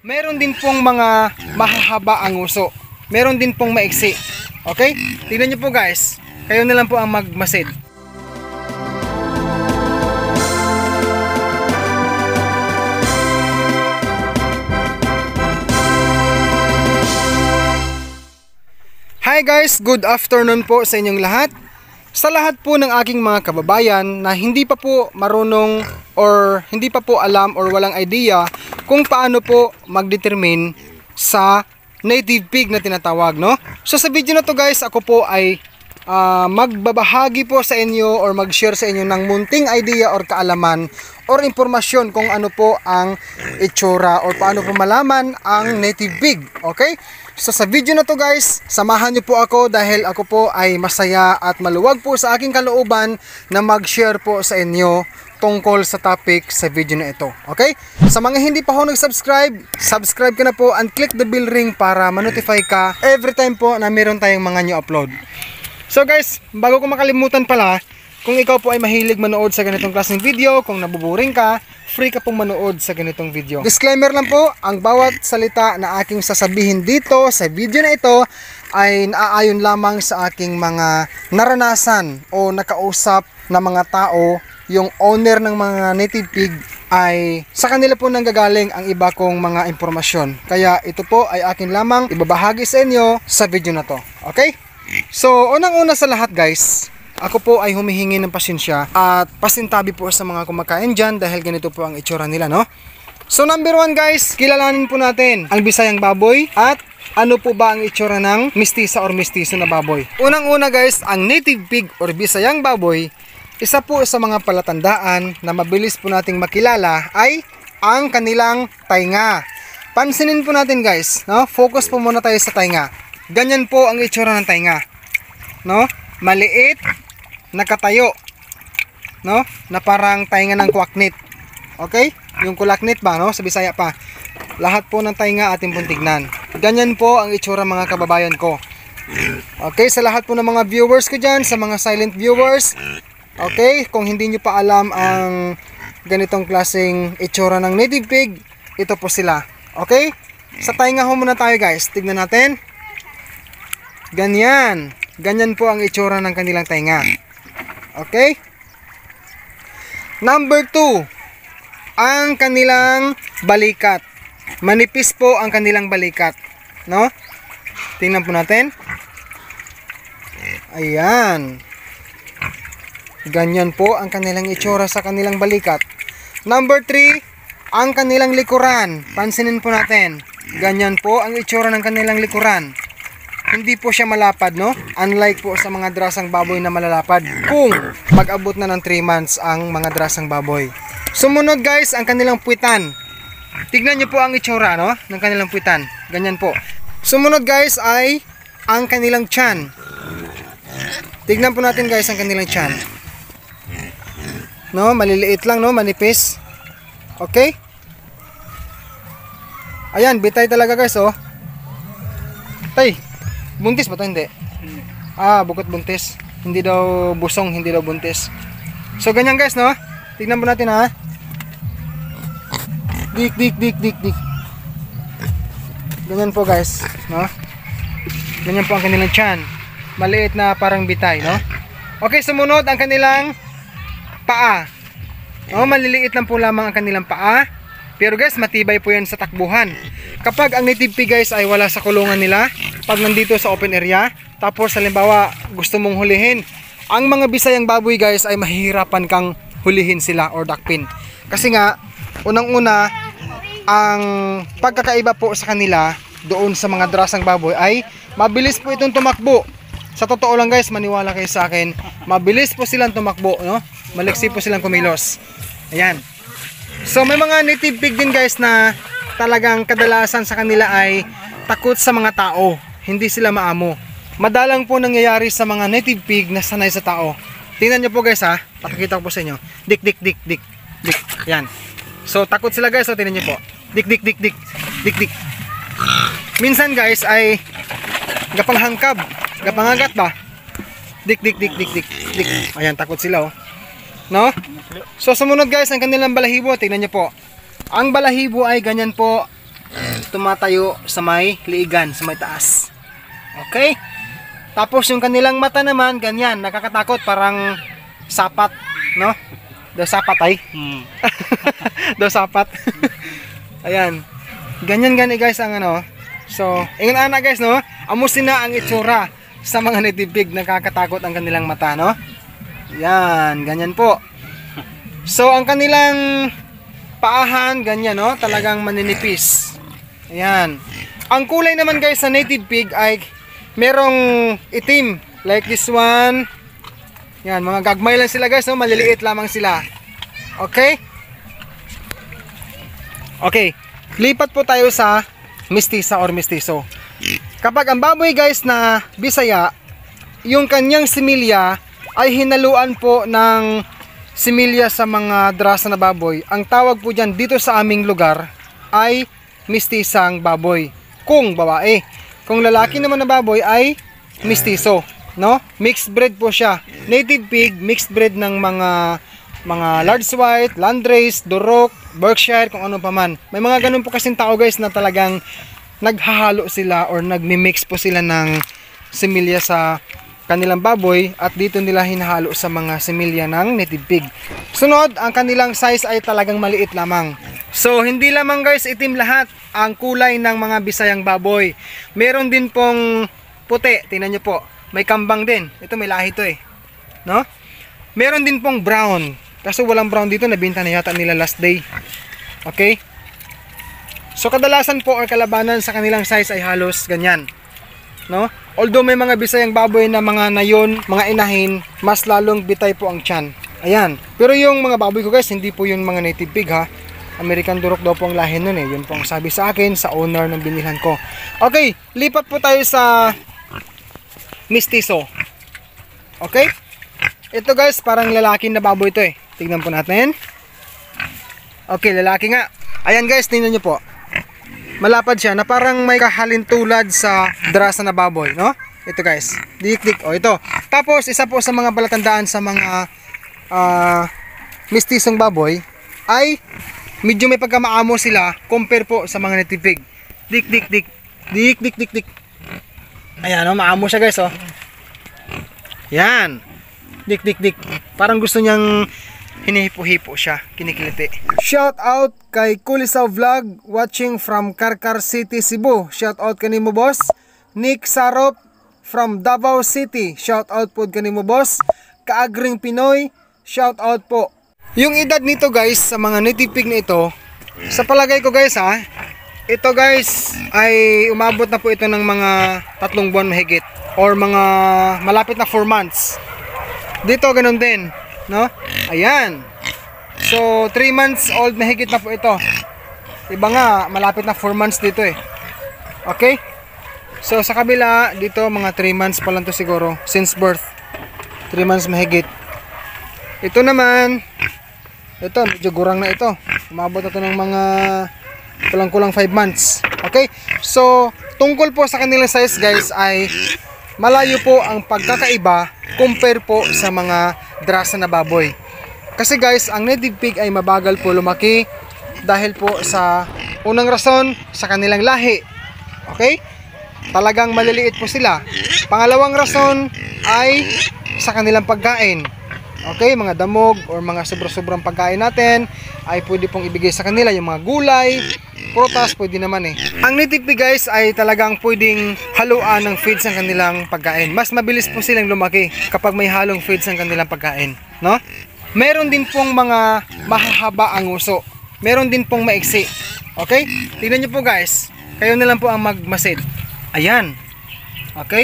Meron din pong mga mahahaba ang uso. Meron din pong maiksi. Okay? Tingnan nyo po guys. Kayo na lang po ang magmasid. Hi guys, good afternoon po sa inyong lahat. Sa lahat po ng aking mga kababayan na hindi pa po marunong or hindi pa po alam or walang idea kung paano po mag-determine sa native pig na tinatawag, no? So sa video na to guys, ako po ay magbabahagi po sa inyo or mag-share sa inyo ng munting idea or kaalaman or impormasyon kung ano po ang itsura or paano po malaman ang native pig, okay? So sa video na to guys, samahan niyo po ako dahil ako po ay masaya at maluwag po sa aking kalooban na mag-share po sa inyo tungkol sa topic sa video na ito. Okay? Sa mga hindi pa ho nag-subscribe, subscribe ka na po and click the bell ring para ma-notify ka every time po na meron tayong mga new upload. So guys, bago ko makalimutan pala, kung ikaw po ay mahilig manood sa ganitong klaseng video, kung nabuboring ka, free ka pong manood sa ganitong video. Disclaimer lang po, ang bawat salita na aking sasabihin dito sa video na ito ay naaayon lamang sa aking mga naranasan o nakausap na mga tao. Yung owner ng mga native pig ay sa kanila po nanggagaling ang iba kong mga impormasyon. Kaya ito po ay akin lamang ibabahagi sa inyo sa video na to. Okay? So, unang-una sa lahat guys, ako po ay humihingi ng pasensya at pasintabi po sa mga kumakain dyan dahil ganito po ang itsura nila, no? So number 1 guys, kilalanin po natin ang Bisayang baboy at ano po ba ang itsura ng mistisa or mistiso na baboy. Unang-una guys, ang native pig or Bisayang baboy, isa po sa mga palatandaan na mabilis po nating makilala ay ang kanilang tainga. Pansinin po natin guys, no? Focus po muna tayo sa tainga. Ganyan po ang itsura ng tainga, no? Maliit, nakatayo, no? Na parang tainga ng kwaknit. Okay? Yung kulaknit ba, no? Sa Bisaya pa. Lahat po ng tainga ating pong tignan. Ganyan po ang itsura mga kababayan ko. Okay, sa lahat po ng mga viewers ko dyan, sa mga silent viewers, okay, kung hindi nyo pa alam ang ganitong klaseng itsura ng native pig, ito po sila. Okay? Sa tainga ho muna tayo guys. Tignan natin. Ganyan. Ganyan po ang itsura ng kanilang tainga. Okay? Number 2, ang kanilang balikat. Manipis po ang kanilang balikat, no? Tingnan po natin. Ayan. Ganyan po ang kanilang itsura sa kanilang balikat. Number 3, ang kanilang likuran. Pansinin po natin. Ganyan po ang itsura ng kanilang likuran. Hindi po siya malapad, no? Unlike po sa mga drasang baboy na malalapad kung mag-abot na ng 3 months ang mga drasang baboy. Sumunod guys, ang kanilang puwitan. Tignan nyo po ang itsura, no? Ng kanilang puwitan. Ganyan po. Sumunod guys ay ang kanilang tiyan. Tignan po natin guys ang kanilang tiyan. No? Maliliit lang, no? Manipis. Okay? Ayan, bitay talaga guys, oh. Tay, buntis ba ito? Hindi. Bukod buntis. Hindi daw busong, hindi daw buntis. So ganyan guys, no? Tignan po natin ha. Dik. Ganyan po guys, no? Ganyan po ang kanilang tiyan. Maliit na parang bitay, no? Okay, sumunod ang kanilang paa. Oh, maliliit lang po lamang ang kanilang paa. Pero guys, matibay po yan sa takbuhan. Kapag ang native pig guys ay wala sa kulungan nila, pag nandito sa open area, tapos halimbawa gusto mong hulihin, ang mga Bisayang baboy guys ay mahihirapan kang hulihin sila or dakpin. Kasi nga, unang-una, ang pagkakaiba po sa kanila doon sa mga drasang baboy ay mabilis po itong tumakbo. Sa totoo lang guys, maniwala kayo sa akin, mabilis po silang tumakbo, no? Maliksi po silang kumilos. Ayan. So may mga native pig din guys na talagang kadalasan sa kanila ay takot sa mga tao. Hindi sila maamo. Madalang po nangyayari sa mga native pig na sanay sa tao. Tingnan nyo po guys ha. Pakikita ko po sa inyo. Dik. Yan. So takot sila guys. So tingnan nyo po. Dik. Minsan guys ay gapanghangkab. Gapangagat ba? Dik. Ayan, takot sila oh. No? So sumunod guys, ang kanilang balahibo, tingnan niyo po. Ang balahibo ay ganyan po tumatayo sa may liigan, sa may taas. Okay? Tapos yung kanilang mata naman, ganyan, nakakatakot, parang sapat, no? Daw sapat ay. Daw sapat. Ayan. Ganyan guys ang ano. So, ingon ana guys, no? Amusin na ang itsura sa mga native pig, nakakatakot ang kanilang mata, no? Yan, ganyan po. So, ang kanilang paahan, ganyan, no? Talagang maninipis. Ayan. Ang kulay naman guys sa native pig ay merong itim, like this one. Yan, mga gagmay lang sila guys, no? Maliliit lamang sila. Okay? Okay, lipat po tayo sa mestiza or mestizo. Kapag ang baboy guys na Bisaya, yung kanyang similya ay hinaluan po ng similya sa mga drasa na baboy. Ang tawag po dyan dito sa aming lugar ay mestizang baboy. Kung babae. Kung lalaki naman na baboy ay mestizo, no? Mixed breed po siya. Native pig, mixed breed ng mga large white, landrace, Duroc, Berkshire, kung ano pa man. May mga ganun po kasing tao guys na talagang naghahalo sila or nagmi-mix po sila ng similya sa kanilang baboy at dito nila hinahalo sa mga similya ng native pig. Sunod, ang kanilang size ay talagang maliit lamang. So, hindi lamang guys itim lahat ang kulay ng mga Bisayang baboy. Meron din pong puti, tingnan nyo po. May kambang din. Ito may lahi to eh. No? Meron din pong brown. Kaso walang brown dito, nabinta na yata nila last day. Okay? So, kadalasan po or kalabanan sa kanilang size ay halos ganyan. No? Although may mga Bisayang baboy na mga nayon, mga inahin, mas lalong bitay po ang tiyan. Ayan. Pero yung mga baboy ko guys, hindi po yung mga native pig ha. American Duroc daw po ang lahi nun eh. Yun po ang sabi sa akin sa owner ng binilhan ko. Okay, lipat po tayo sa mestizo. Okay? Ito guys, parang lalaki na baboy ito eh. Tignan po natin. Okay, lalaki nga. Ayan guys, tingnan nyo po. Malapad siya na parang may kahalintulad sa drasa na baboy, no? Ito guys, dik-dik, oh ito. Tapos isa po sa mga palatandaan sa mga mestizong baboy ay medyo may pagkamaamo sila compare po sa mga native pig. Dik-dik-dik, dik-dik-dik-dik. Ayan, oh, maamo siya guys, oh. Yan. Dik-dik-dik. Parang gusto niyang hinihipo-hipo siya, kinikiliti. Shout out kay Kulisaw Vlog watching from Karkar City, Cebu. Shout out kanimo boss. Nick Sarop from Davao City. Shout out po kanimo boss. Kaagring Pinoy. Shout out po. Yung edad nito guys sa mga native pig na ito, sa palagay ko guys ha, ito guys ay umabot na po ito ng mga 3 buwan mahigit or mga malapit na 4 months. Dito ganun din, no? Ayan. So 3 months old mahigit na po ito. Iba nga malapit na 4 months dito eh. Okay? So sa kabila dito mga 3 months pa lang to siguro since birth. 3 months mahigit. Ito naman, ito medyo gurang na ito. Umabot na ito ng mga kulang-kulang 5 months. Okay? So tungkol po sa kanilang size guys ay malayo po ang pagkakaiba compare po sa mga drasa na baboy. Kasi guys, ang native pig ay mabagal po lumaki dahil po sa unang rason sa kanilang lahi. Okay? Talagang maliliit po sila. Pangalawang rason ay sa kanilang pagkain. Okay, mga damog or mga sobra-sobrang pagkain natin ay pwede pong ibigay sa kanila yung mga gulay, prutas, pwede naman eh. Ang native pig guys ay talagang pwedeng haluan ng feeds ang kanilang pagkain. Mas mabilis po silang lumaki kapag may halong feeds ang kanilang pagkain, no? Meron din pong mga mahahaba ang uso. Meron din pong maiksi. Okay? Tingnan niyo po guys. Kayo na lang po ang magmasid. Ayan. Okay?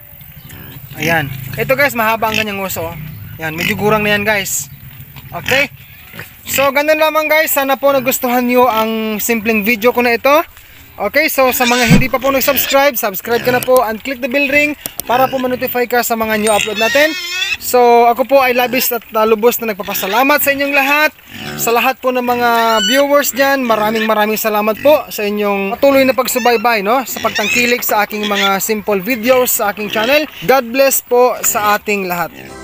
Ayan. Ito guys, mahaba ang kanyang uso. Yan, medyo gurang na yan guys. Okay? So, ganun lamang guys. Sana po nagustuhan nyo ang simpleng video ko na ito. Okay, so sa mga hindi pa po nag-subscribe, subscribe ka na po and click the bell ring para po ma-notify ka sa mga new upload natin. So, ako po ay labis at lubos na nagpapasalamat sa inyong lahat. Sa lahat po ng mga viewers dyan, maraming salamat po sa inyong patuloy na pagsubaybay, no? Sa pagtangkilik sa aking mga simple videos sa aking channel. God bless po sa ating lahat.